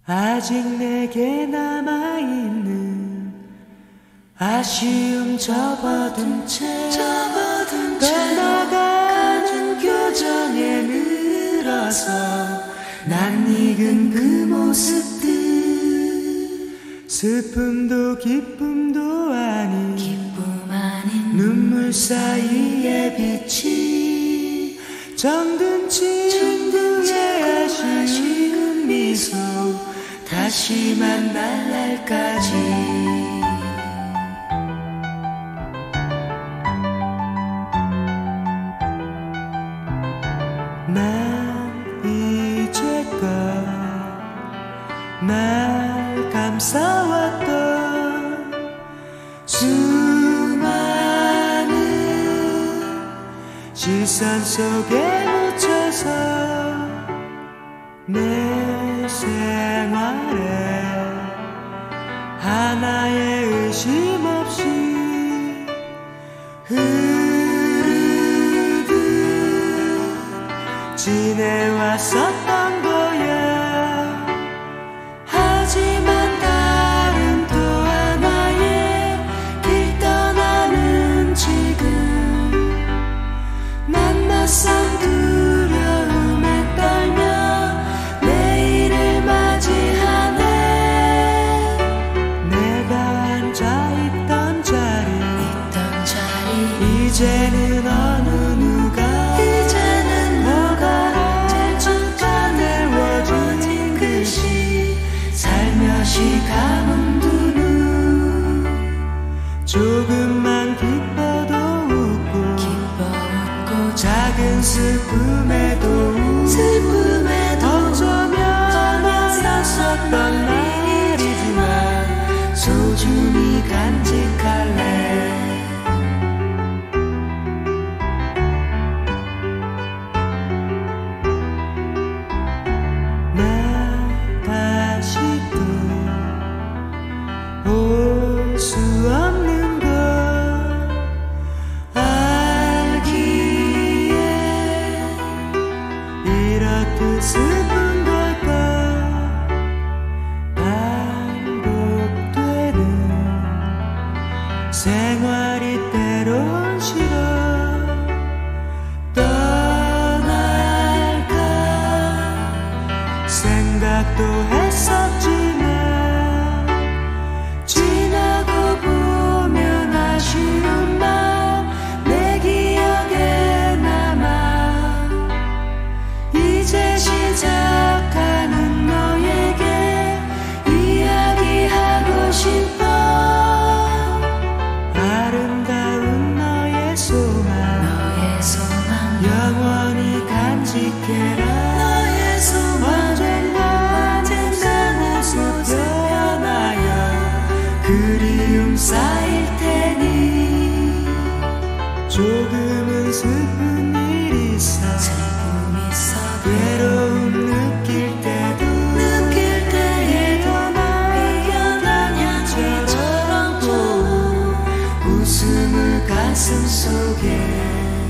아직 내게 남아있는 아쉬움 접어둔 채 떠나가는 교정에 늘어서 난 익은 그 모습들 슬픔도 기쁨도 아닌 눈물 사이의 빛이 정든 친구의 아쉬운 미소 다시 만날 날까지 난 이제껏 날 감싸왔던 수많은 시선 속에 묻혀서 내 생활에 하나의 의심 없이 흐르듯 지내왔었던 거야. 하지만 다른 또 하나의 길 떠나는 지금 난 낯선 두려움에 떨며 내일을 맞이하네. 내가 앉아있던 자리 이제는 어느 누가 내워진 글씨 살며시 감은 두 눈 조금만 기뻐도 웃고 작은 슬픔에도 어쩌면 어렸었던 날이지만 소중히 간직할래. 올 수 없는 걸 알기에 이렇듯 슬픈 걸까. 반복되는 생활이 때론 싫어. 떠날까 생각도 했었지만 지나고 보면 아쉬운 말 내 기억에 남아. 이제 시작하는 너에게 이야기하고 싶어. 아름다운 너의 소망 영원히 간직해라. 언젠가 내 모습 변하여 그리움 쌓일 테니 조금은 슬픈 일 있어. 외로움 느낄 때도 떠나는 것처럼 웃음을 가슴 속에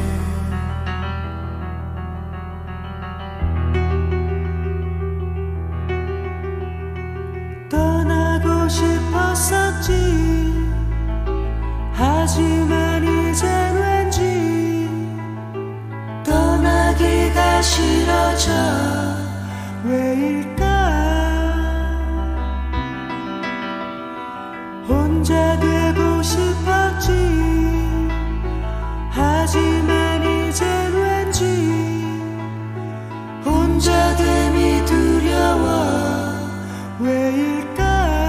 떠나고 싶었었지. 하지만 이젠 왠지 떠나기가 싫어져. 왜일까. 혼자 되고 싶었지. 하지만 이젠 왠지 혼자 됨이 두려워. 왜일까.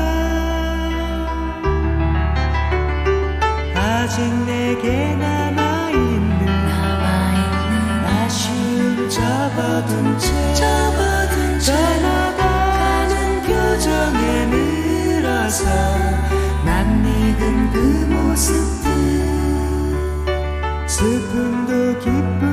아직 내게 남아있는 아쉬움 접어둔 채 떠나가는 표정에 늘어서 난 익은 그 모습들 슬픔도 기쁨도